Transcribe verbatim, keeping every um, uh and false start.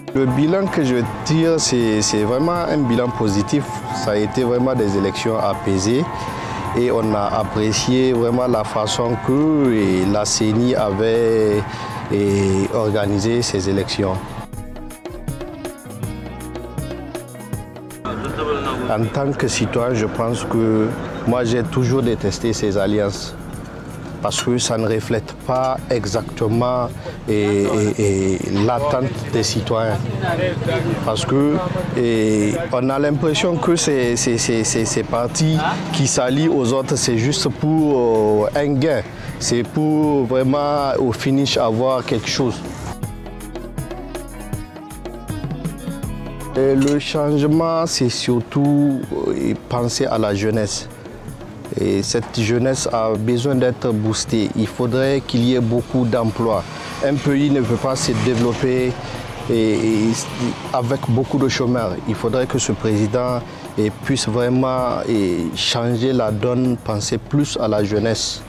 Le bilan que je tire, c'est vraiment un bilan positif. Ça a été vraiment des élections apaisées et on a apprécié vraiment la façon que la C E N I avait organisé ces élections. En tant que citoyen, je pense que moi j'ai toujours détesté ces alliances parce que ça ne reflète pas exactement l'attente des citoyens. Parce que et, on a l'impression que ces, ces, ces, ces partis qui s'allient aux autres, c'est juste pour euh, un gain. C'est pour vraiment au finish avoir quelque chose. Et le changement, c'est surtout euh, penser à la jeunesse. Et cette jeunesse a besoin d'être boostée. Il faudrait qu'il y ait beaucoup d'emplois. Un pays ne peut pas se développer et, et, avec beaucoup de chômeurs. Il faudrait que ce président et, puisse vraiment et, changer la donne, penser plus à la jeunesse.